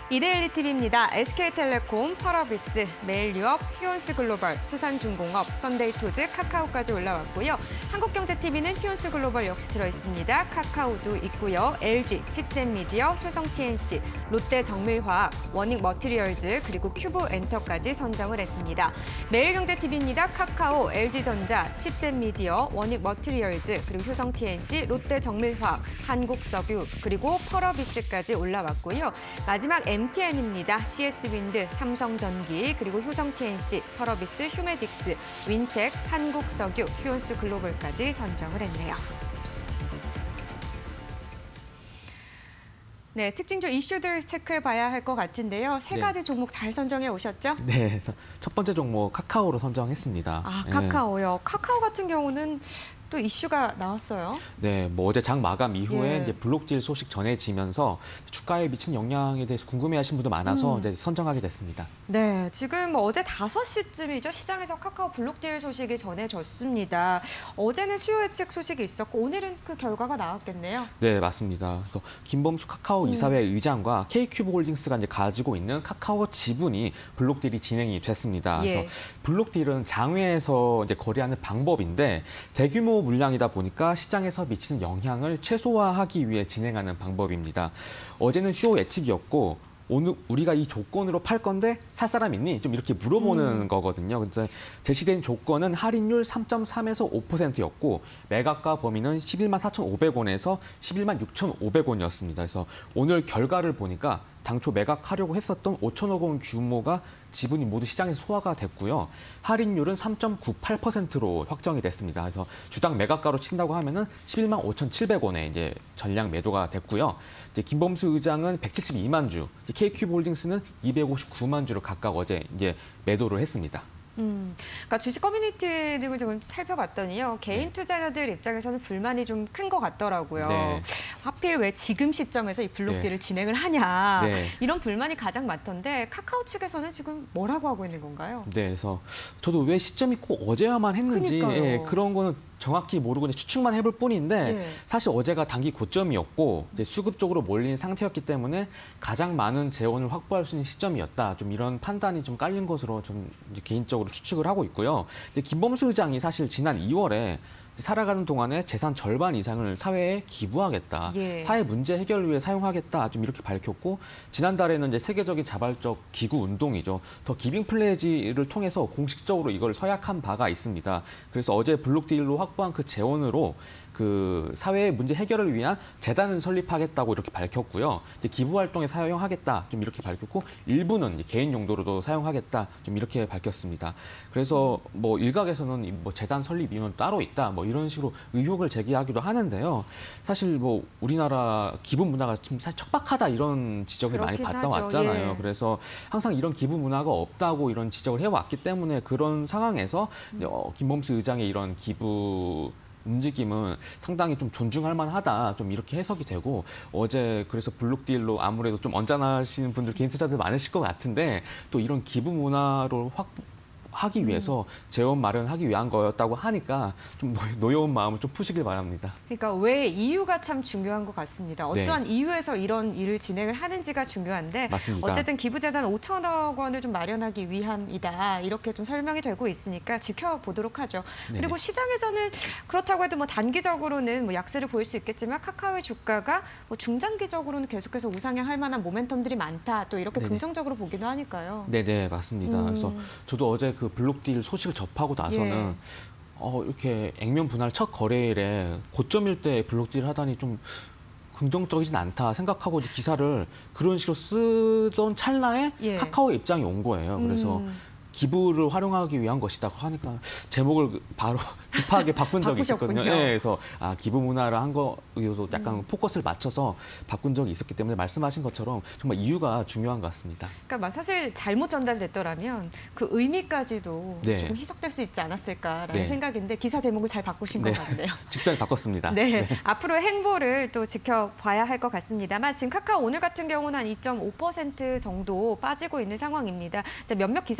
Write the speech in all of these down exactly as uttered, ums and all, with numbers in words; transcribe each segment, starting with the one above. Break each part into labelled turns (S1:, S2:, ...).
S1: 이데일리 티비입니다. 에스케이텔레콤, 펄어비스, 메일유업, 휴온스글로벌, 수산중공업, 썬데이토즈, 카카오까지 올라왔고요. 한국경제티비는 휴온스글로벌 역시 들어있습니다. 카카오도 있고요. 엘지, 칩셋미디어, 효성티엔씨, 롯데정밀화학, 워닉머티리얼즈, 그리고 큐브엔터까지 선정을 했습니다. 매일경제티비입니다. 카카오, 엘지전자, 칩셋미디어, 워닉머티리얼즈, 그리고 효성티엔씨, 롯데정밀화학, 한국석유, 그리고 펄어비스까지 올라왔고요. 마지막 엠티엔입니다. 씨에스윈드, 삼성전기, 그리고 효성티엔씨, 펄어비스, 휴메딕스, 윈텍, 한국석유, 휴온스글로벌까지 선정을 했네요. 네, 특징주 이슈들 체크해봐야 할 것 같은데요. 세 가지 네. 종목 잘 선정해 오셨죠?
S2: 네, 첫 번째 종목 카카오로 선정했습니다.
S1: 아, 카카오요. 네. 카카오 같은 경우는 또 이슈가 나왔어요.
S2: 네, 뭐 어제 장 마감 이후에 예. 이제 블록딜 소식 전해지면서 주가에 미친 영향에 대해서 궁금해하신 분도 많아서 음. 이제 선정하게 됐습니다.
S1: 네, 지금 뭐 어제 다섯 시쯤이죠. 시장에서 카카오 블록딜 소식이 전해졌습니다. 어제는 수요 예측 소식이 있었고 오늘은 그 결과가 나왔겠네요.
S2: 네, 맞습니다. 그래서 김범수 카카오 음. 이사회 의장과 케이큐브홀딩스가 이제 가지고 있는 카카오 지분이 블록딜이 진행이 됐습니다. 그래서 예. 블록딜은 장외에서 이제 거래하는 방법인데 대규모 물량이다 보니까 시장에서 미치는 영향을 최소화하기 위해 진행하는 방법입니다. 어제는 수요 예측이었고 오늘 우리가 이 조건으로 팔 건데 살 사람 있니? 좀 이렇게 물어보는 음. 거거든요. 근데 제시된 조건은 할인율 삼 점 삼에서 오 퍼센트였고 매각가 범위는 십일만 사천오백 원에서 십일만 육천오백 원이었습니다. 그래서 오늘 결과를 보니까 당초 매각하려고 했었던 오천억 원 규모가 지분이 모두 시장에서 소화가 됐고요. 할인율은 삼 점 구팔 퍼센트로 확정이 됐습니다. 그래서 주당 매각가로 친다고 하면은 십일만 오천칠백 원에 이제 전량 매도가 됐고요. 이제 김범수 의장은 백칠십이만 주, 케이큐브홀딩스는 이백오십구만 주를 각각 어제 이제 매도를 했습니다.
S1: 음, 그러니까 주식 커뮤니티 등을 좀 살펴봤더니요. 개인
S2: 네.
S1: 투자자들 입장에서는 불만이 좀 큰 것 같더라고요. 네. 하필 왜 지금 시점에서 이 블록딜을 네. 진행을 하냐. 네. 이런 불만이 가장 많던데 카카오 측에서는 지금 뭐라고 하고 있는 건가요?
S2: 네, 그래서 저도 왜 시점이 꼭 어제야만 했는지 예, 그런 거는 정확히 모르고 추측만 해볼 뿐인데 네. 사실 어제가 단기 고점이었고 이제 수급적으로 몰린 상태였기 때문에 가장 많은 재원을 확보할 수 있는 시점이었다. 좀 이런 판단이 좀 깔린 것으로 좀 개인적으로 추측을 하고 있고요. 이제 김범수 의장이 사실 지난 이월에 살아가는 동안에 재산 절반 이상을 사회에 기부하겠다. 예. 사회 문제 해결을 위해 사용하겠다. 좀 이렇게 밝혔고 지난달에는 이제 세계적인 자발적 기구 운동이죠. 더 기빙 플레지를 통해서 공식적으로 이걸 서약한 바가 있습니다. 그래서 어제 블록딜로 확보한 그 재원으로 그 사회의 문제 해결을 위한 재단을 설립하겠다고 이렇게 밝혔고요. 이제 기부 활동에 사용하겠다 좀 이렇게 밝혔고 일부는 개인 용도로도 사용하겠다 좀 이렇게 밝혔습니다. 그래서 뭐 일각에서는 뭐 재단 설립 이유는 따로 있다 뭐 이런 식으로 의혹을 제기하기도 하는데요. 사실 뭐 우리나라 기부 문화가 좀 사실 척박하다 이런 지적을 많이 받아왔잖아요. 예. 그래서 항상 이런 기부 문화가 없다고 이런 지적을 해왔기 때문에 그런 상황에서 음. 어, 김범수 의장의 이런 기부 움직임은 상당히 좀 존중할 만하다. 좀 이렇게 해석이 되고 어제 그래서 블록딜로 아무래도 좀 언짢아하시는 분들 개인 투자들 많으실 것 같은데 또 이런 기부 문화로 확 하기 위해서 재원 마련하기 위한 거였다고 하니까 좀 노여운 마음을 좀 푸시길 바랍니다.
S1: 그러니까 왜 이유가 참 중요한 것 같습니다. 어떠한 네. 이유에서 이런 일을 진행을 하는지가 중요한데
S2: 맞습니다.
S1: 어쨌든 기부재단 오천억 원을 좀 마련하기 위함이다. 이렇게 좀 설명이 되고 있으니까 지켜보도록 하죠. 네네. 그리고 시장에서는 그렇다고 해도 뭐 단기적으로는 뭐 약세를 보일 수 있겠지만 카카오의 주가가 뭐 중장기적으로는 계속해서 우상향할 만한 모멘텀들이 많다. 또 이렇게 네네. 긍정적으로 보기도 하니까요.
S2: 네네 맞습니다. 음. 그래서 저도 어제 그 그 블록딜 소식을 접하고 나서는 예. 어, 이렇게 액면 분할 첫 거래일에 고점일 때 블록딜 하다니 좀 긍정적이진 않다 생각하고 이제 기사를 그런 식으로 쓰던 찰나에 예. 카카오 입장이 온 거예요. 그래서 음. 기부를 활용하기 위한 것이다 하니까 제목을 바로 급하게 바꾼 적이 있었거든요. 네, 그래서 아, 기부 문화를 한 거여서 약간 음. 포커스를 맞춰서 바꾼 적이 있었기 때문에 말씀하신 것처럼 정말 이유가 중요한 것 같습니다.
S1: 그러니까 사실 잘못 전달됐더라면 그 의미까지도 네. 조금 희석될 수 있지 않았을까라는 네. 생각인데 기사 제목을 잘 바꾸신 네. 것 같네요.
S2: 직전에 바꿨습니다.
S1: 네. 네. 앞으로 행보를 또 지켜봐야 할 것 같습니다만 지금 카카오 오늘 같은 경우는 한 이 점 오 퍼센트 정도 빠지고 있는 상황입니다. 몇몇 기사들에서는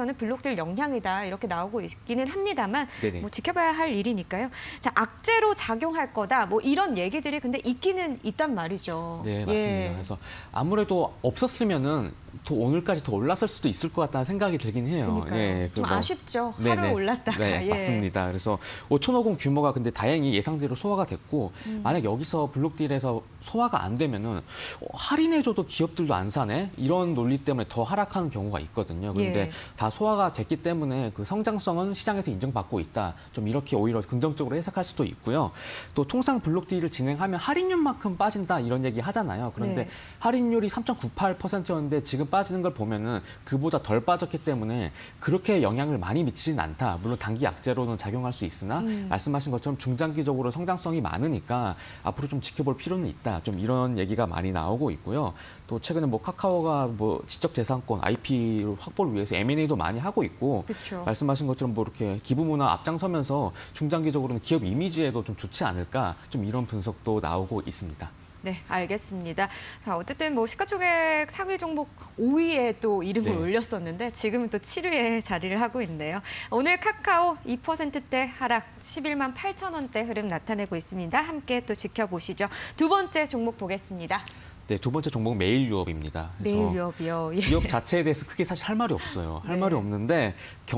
S1: 시장에서는 블록될 영향이다 이렇게 나오고 있기는 합니다만
S2: 네네.
S1: 뭐 지켜봐야 할 일이니까요. 자, 악재로 작용할 거다 뭐 이런 얘기들이 근데 있기는 있단 말이죠.
S2: 네, 맞습니다.
S1: 예.
S2: 그래서 아무래도 없었으면은 더 오늘까지 더 올랐을 수도 있을 것 같다는 생각이 들긴 해요.
S1: 그러니까요.
S2: 예,
S1: 좀
S2: 그 뭐-
S1: 아쉽죠.
S2: 네네.
S1: 하루 올랐다가.
S2: 네,
S1: 예.
S2: 맞습니다. 그래서 오천억 원 규모가 근데 다행히 예상대로 소화가 됐고
S1: 음.
S2: 만약 여기서 블록딜에서 소화가 안 되면은 어, 할인해줘도 기업들도 안 사네 이런 논리 때문에 더 하락하는 경우가 있거든요. 그런데
S1: 예.
S2: 다 소화가 됐기 때문에 그 성장성은 시장에서 인정받고 있다. 좀 이렇게 오히려 긍정적으로 해석할 수도 있고요. 또 통상 블록딜을 진행하면 할인율만큼 빠진다 이런 얘기 하잖아요. 그런데
S1: 네.
S2: 할인율이 삼 점 구팔 퍼센트였는데 지금 빠지는 걸 보면은 그보다 덜 빠졌기 때문에 그렇게 영향을 많이 미치진 않다. 물론 단기 약재로는 작용할 수 있으나
S1: 음.
S2: 말씀하신 것처럼 중장기적으로 성장성이 많으니까 앞으로 좀 지켜볼 필요는 있다. 좀 이런 얘기가 많이 나오고 있고요. 또 최근에 뭐 카카오가 뭐 지적재산권 아이피 확보를 위해서 엠 앤 에이도 많이 하고 있고
S1: 그렇죠.
S2: 말씀하신 것처럼 뭐 이렇게 기부 문화 앞장서면서 중장기적으로는 기업 이미지에도 좀 좋지 않을까 좀 이런 분석도 나오고 있습니다.
S1: 네, 알겠습니다. 자, 어쨌든 뭐 시가총액 상위 종목 오 위에 또 이름을
S2: 네.
S1: 올렸었는데 지금은 또 칠 위에 자리를 하고 있네요. 오늘 카카오 이 퍼센트대 하락 십일만 팔천 원대 흐름 나타내고 있습니다. 함께 또 지켜보시죠. 두 번째 종목 보겠습니다.
S2: 네, 두 번째 종목 메일 유업입니다. 그래서
S1: 메일 유업이요. 예.
S2: 기업 자체에 대해서 크게 사실 할 말이 없어요. 할
S1: 네.
S2: 말이 없는데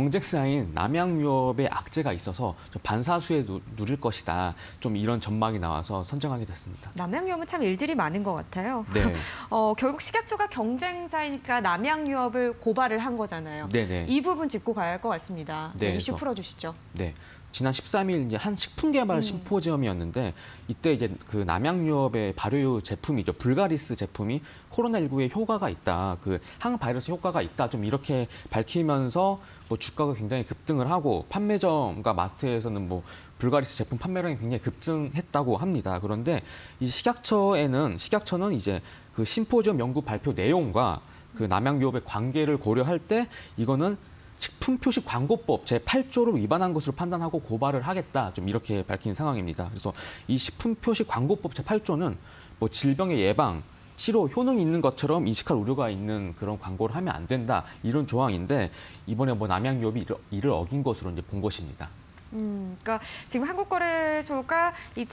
S2: 경쟁사인 남양유업의 악재가 있어서 좀 반사수에 누, 누릴 것이다. 좀 이런 전망이 나와서 선정하게 됐습니다.
S1: 남양유업은 참 일들이 많은 것 같아요.
S2: 네,
S1: 어, 결국 식약처가 경쟁사이니까 남양유업을 고발을 한 거잖아요.
S2: 네네.
S1: 이 부분 짚고 가야 할 것 같습니다. 네,
S2: 네,
S1: 이슈
S2: 그래서-
S1: 풀어주시죠.
S2: 네. 지난 십삼 일 이제 한 식품 개발
S1: 음.
S2: 심포지엄이었는데 이때 이제 그 남양유업의 발효 제품이죠. 불가리스 제품이 코로나십구에 효과가 있다. 그 항바이러스 효과가 있다. 좀 이렇게 밝히면서 뭐 주가가 굉장히 급등을 하고 판매점과 마트에서는 뭐 불가리스 제품 판매량이 굉장히 급증했다고 합니다. 그런데 이 식약처에는 식약처는 이제 그 심포지엄 연구 발표 내용과 그 남양유업의 관계를 고려할 때 이거는 식품표시 광고법 제팔 조를 위반한 것으로 판단하고 고발을 하겠다. 좀 이렇게 밝힌 상황입니다. 그래서 이 식품표시 광고법 제팔 조는 뭐 질병의 예방, 치료 효능이 있는 것처럼 인식할 우려가 있는 그런 광고를 하면 안 된다. 이런 조항인데 이번에 뭐 남양유업이 이를, 이를 어긴 것으로 이제 본 것입니다.
S1: 음, 그러니까 지금 한국거래소가 이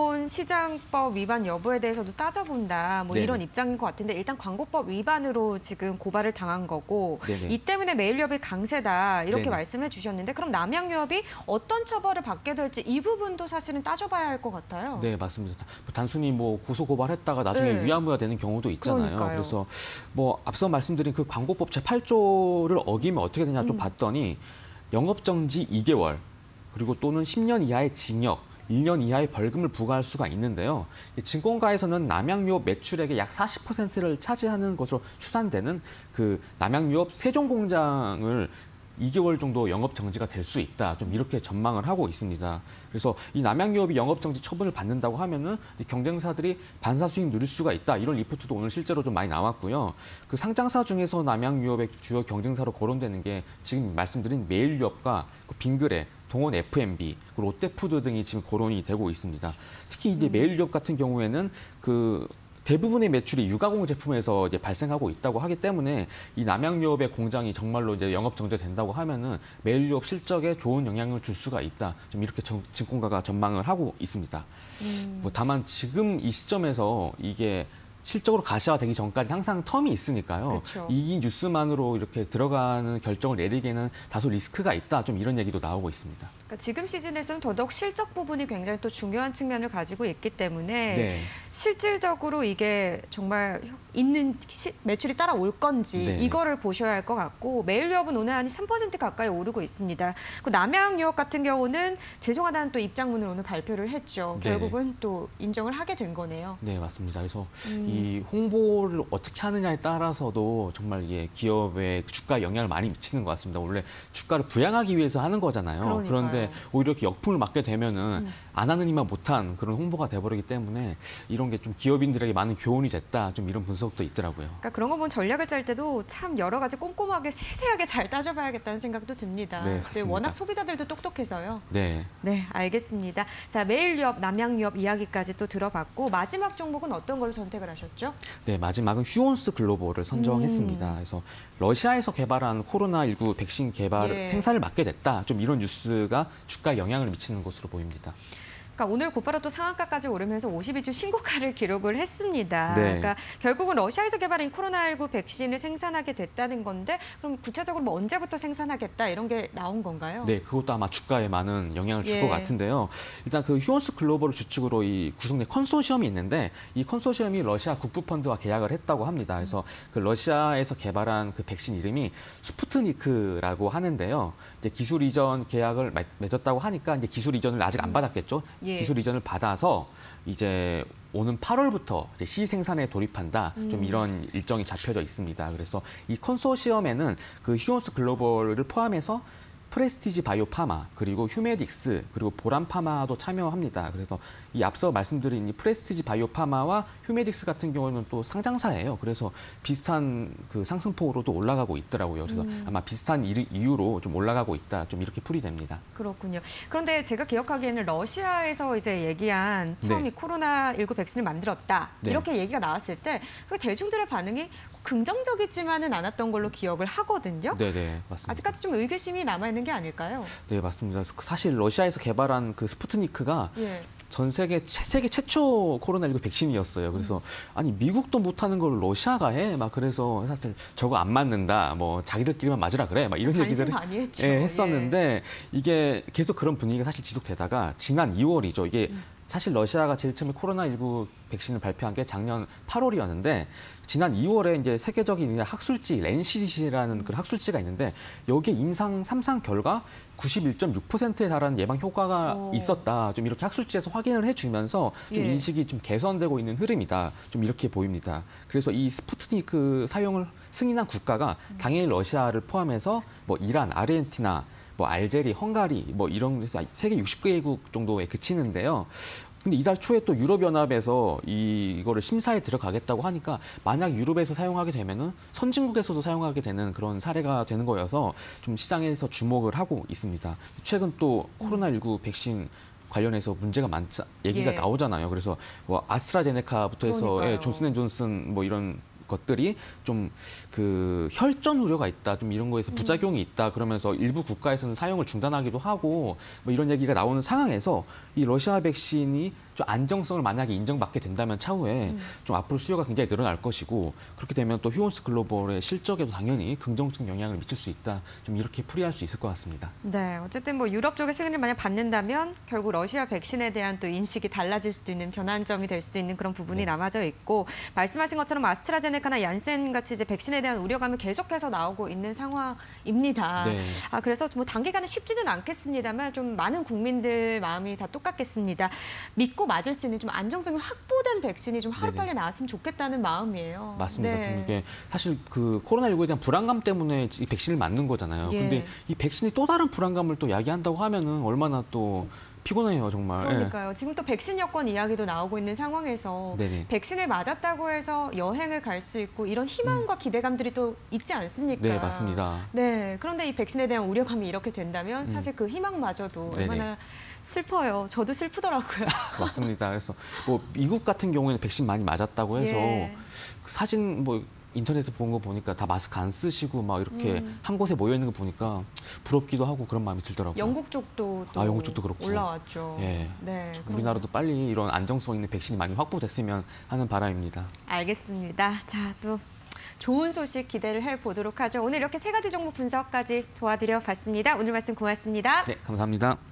S1: 자본시장법 위반 여부에 대해서도 따져본다, 뭐
S2: 네네.
S1: 이런 입장인 것 같은데 일단 광고법 위반으로 지금 고발을 당한 거고
S2: 네네.
S1: 이 때문에 메일유업이 강세다 이렇게
S2: 네네.
S1: 말씀해 주셨는데 그럼 남양유업이 어떤 처벌을 받게 될지 이 부분도 사실은 따져봐야 할 것 같아요.
S2: 네, 맞습니다. 단순히 뭐 고소 고발했다가 나중에
S1: 네.
S2: 위안부가 되는 경우도 있잖아요.
S1: 그러니까요.
S2: 그래서 뭐 앞서 말씀드린 그 광고법 제팔 조를 어기면 어떻게 되냐 좀
S1: 음.
S2: 봤더니 영업정지 이 개월 그리고 또는 십 년 이하의 징역, 일 년 이하의 벌금을 부과할 수가 있는데요. 증권가에서는 남양유업 매출액의 약 사십 퍼센트를 차지하는 것으로 추산되는 그 남양유업 세종공장을 이 개월 정도 영업 정지가 될 수 있다. 좀 이렇게 전망을 하고 있습니다. 그래서 이 남양유업이 영업 정지 처분을 받는다고 하면은 이 경쟁사들이 반사 수익 누릴 수가 있다. 이런 리포트도 오늘 실제로 좀 많이 나왔고요. 그 상장사 중에서 남양유업의 주요 경쟁사로 거론되는 게 지금 말씀드린 메일유업과 그 빙그레, 동원 에프 엠 비, 롯데푸드 등이 지금 거론이 되고 있습니다. 특히 이제 메일유업 같은 경우에는 그 대부분의 매출이 유가공 제품에서 이제 발생하고 있다고 하기 때문에 이 남양유업의 공장이 정말로 이제 영업 정지된다고 하면은 메일유업 실적에 좋은 영향을 줄 수가 있다. 좀 이렇게 정, 증권가가 전망을 하고 있습니다.
S1: 음.
S2: 뭐 다만 지금 이 시점에서 이게 실적으로 가시화되기 전까지 항상 텀이 있으니까요.
S1: 그쵸.
S2: 이 뉴스만으로 이렇게 들어가는 결정을 내리기에는 다소 리스크가 있다. 좀 이런 얘기도 나오고 있습니다.
S1: 그러니까 지금 시즌에서는 더더욱 실적 부분이 굉장히 또 중요한 측면을 가지고 있기 때문에
S2: 네.
S1: 실질적으로 이게 정말 있는 시, 매출이 따라올 건지
S2: 네.
S1: 이거를 보셔야 할 것 같고 메일유업은 오늘 한 삼 퍼센트 가까이 오르고 있습니다. 그 남양유업 같은 경우는 죄송하다는 또 입장문을 오늘 발표를 했죠.
S2: 네.
S1: 결국은 또 인정을 하게 된 거네요.
S2: 네, 맞습니다. 그래서
S1: 음.
S2: 이 홍보를 어떻게 하느냐에 따라서도 정말 이게 기업의 주가에 영향을 많이 미치는 것 같습니다. 원래 주가를 부양하기 위해서 하는 거잖아요.
S1: 그러니까요.
S2: 그런데 오히려 이렇게 역풍을 맞게 되면은
S1: 음.
S2: 안 하느니만 못한 그런 홍보가 돼버리기 때문에 이런 게 좀 기업인들에게 많은 교훈이 됐다. 좀 이런 분석도 있더라고요.
S1: 그러니까 그런 거 보면 전략을 짤 때도 참 여러 가지 꼼꼼하게 세세하게 잘 따져봐야겠다는 생각도 듭니다.
S2: 네, 맞습니다.
S1: 워낙 소비자들도 똑똑해서요.
S2: 네.
S1: 네, 알겠습니다. 자, 메일유업, 남양유업 이야기까지 또 들어봤고 마지막 종목은 어떤 걸 선택을 하셨죠?
S2: 네, 마지막은 휴온스 글로벌을 선정했습니다.
S1: 음.
S2: 그래서 러시아에서 개발한 코로나십구 백신 개발
S1: 예.
S2: 생산을 맡게 됐다. 좀 이런 뉴스가 주가에 영향을 미치는 것으로 보입니다.
S1: 그러니까 오늘 곧바로 또 상한가까지 오르면서 오십이 주 신고가를 기록을 했습니다.
S2: 네.
S1: 그러니까 결국은 러시아에서 개발한 코로나십구 백신을 생산하게 됐다는 건데 그럼 구체적으로 뭐 언제부터 생산하겠다 이런 게 나온 건가요?
S2: 네, 그것도 아마 주가에 많은 영향을 줄
S1: 예.
S2: 것 같은데요. 일단 그 휴온스 글로벌을 주축으로 이 구성된 컨소시엄이 있는데 이 컨소시엄이 러시아 국부펀드와 계약을 했다고 합니다. 그래서 그 러시아에서 개발한 그 백신 이름이 스푸트니크라고 하는데요. 이제 기술 이전 계약을 맺었다고 하니까 이제 기술 이전을 아직 안 받았겠죠.
S1: 예.
S2: 기술 이전을 받아서 이제 오는 팔월부터 이제 시 생산에 돌입한다. 좀
S1: 음.
S2: 이런 일정이 잡혀져 있습니다. 그래서 이 컨소시엄에는 그 휴온스 글로벌을 포함해서 프레스티지 바이오파마, 그리고 휴메딕스, 그리고 보람파마도 참여합니다. 그래서 이 앞서 말씀드린 이 프레스티지 바이오파마와 휴메딕스 같은 경우는 또 상장사예요. 그래서 비슷한 그 상승폭으로도 올라가고 있더라고요. 그래서
S1: 음.
S2: 아마 비슷한 이유로 좀 올라가고 있다. 좀 이렇게 풀이됩니다.
S1: 그렇군요. 그런데 제가 기억하기에는 러시아에서 이제 얘기한 처음
S2: 네.
S1: 이 코로나십구 백신을 만들었다.
S2: 네.
S1: 이렇게 얘기가 나왔을 때 그 대중들의 반응이 긍정적이지만은 않았던 걸로 기억을 하거든요.
S2: 네네, 맞습니다.
S1: 아직까지 좀 의구심이 남아있는 게 아닐까요?
S2: 네, 맞습니다. 사실 러시아에서 개발한 그 스푸트니크가
S1: 예.
S2: 전 세계 최, 세계 최초 코로나십구 백신이었어요. 그래서 아니 미국도 못하는 걸 러시아가 해? 막 그래서 사실 저거 안 맞는다. 뭐 자기들끼리만 맞으라 그래. 막 이런
S1: 단순
S2: 얘기들을
S1: 많이 했죠.
S2: 예, 했었는데 이게 계속 그런 분위기가 사실 지속되다가 지난 이월이죠. 이게
S1: 음.
S2: 사실 러시아가 제일 처음에 코로나십구 백신을 발표한 게 작년 팔월이었는데 지난 이월에 이제 세계적인 학술지 랜시디라는 그런 학술지가 있는데 여기에 임상 삼 상 결과 구십일 점 육 퍼센트에 달하는 예방 효과가
S1: 오.
S2: 있었다. 좀 이렇게 학술지에서 확인을 해주면서 좀
S1: 예.
S2: 인식이 좀 개선되고 있는 흐름이다. 좀 이렇게 보입니다. 그래서 이 스푸트니크 사용을 승인한 국가가 당연히 러시아를 포함해서 뭐 이란, 아르헨티나, 뭐 알제리, 헝가리 뭐 이런 데서 세계 육십 개국 정도에 그치는데요. 근데 이달 초에 또 유럽연합에서 이, 이거를 심사에 들어가겠다고 하니까 만약 유럽에서 사용하게 되면은 선진국에서도 사용하게 되는 그런 사례가 되는 거여서 좀 시장에서 주목을 하고 있습니다. 최근 또 코로나십구 백신 관련해서 문제가 많자 얘기가
S1: 예.
S2: 나오잖아요. 그래서 뭐 아스트라제네카부터 해서 예, 존슨앤존슨 뭐 이런 것들이 좀 그 혈전 우려가 있다, 좀 이런 거에서 부작용이 있다 그러면서 일부 국가에서는 사용을 중단하기도 하고 뭐 이런 얘기가 나오는 상황에서 이 러시아 백신이 좀 안정성을 만약에 인정받게 된다면 차후에
S1: 음.
S2: 좀 앞으로 수요가 굉장히 늘어날 것이고 그렇게 되면 또 휴온스 글로벌의 실적에도 당연히 긍정적 영향을 미칠 수 있다, 좀 이렇게 풀이할 수 있을 것 같습니다.
S1: 네, 어쨌든 뭐 유럽 쪽의 승인을 만약 받는다면 결국 러시아 백신에 대한 또 인식이 달라질 수도 있는 변환점이 될 수도 있는 그런 부분이
S2: 네.
S1: 남아져 있고 말씀하신 것처럼 아스트라제네카나 얀센 같이 이제 백신에 대한 우려감이 계속해서 나오고 있는 상황입니다.
S2: 네.
S1: 아 그래서 뭐 단기간에 쉽지는 않겠습니다만 좀 많은 국민들 마음이 다 똑같겠습니다. 믿고 맞을 수 있는 좀 안정성이 확보된 백신이 좀 하루빨리
S2: 네네.
S1: 나왔으면 좋겠다는 마음이에요.
S2: 맞습니다.
S1: 네.
S2: 좀 이게 사실 그 코로나십구에 대한 불안감 때문에 이 백신을 맞는 거잖아요.
S1: 예.
S2: 근데 이 백신이 또 다른 불안감을 또 야기한다고 하면은 얼마나 또 피곤해요, 정말.
S1: 그러니까요. 지금 또 백신 여권 이야기도 나오고 있는 상황에서
S2: 네네.
S1: 백신을 맞았다고 해서 여행을 갈 수 있고 이런 희망과 기대감들이 또 있지 않습니까?
S2: 네, 맞습니다.
S1: 네, 그런데 이 백신에 대한 우려감이 이렇게 된다면
S2: 음.
S1: 사실 그 희망마저도
S2: 네네.
S1: 얼마나 슬퍼요. 저도 슬프더라고요.
S2: 맞습니다. 그래서 뭐 미국 같은 경우에는 백신 많이 맞았다고 해서
S1: 예.
S2: 그 사진 뭐 인터넷에 본 거 보니까 다 마스크 안 쓰시고 막 이렇게
S1: 음.
S2: 한 곳에 모여 있는 거 보니까 부럽기도 하고 그런 마음이 들더라고요.
S1: 영국 쪽도 또
S2: 아, 영국 쪽도 그렇고.
S1: 올라왔죠.
S2: 예.
S1: 네,
S2: 좀
S1: 그럼-
S2: 우리나라도 빨리 이런 안정성 있는 백신이 많이 확보됐으면 하는 바람입니다.
S1: 알겠습니다. 자, 또 좋은 소식 기대를 해보도록 하죠. 오늘 이렇게 세 가지 종목 분석까지 도와드려 봤습니다. 오늘 말씀 고맙습니다.
S2: 네, 감사합니다.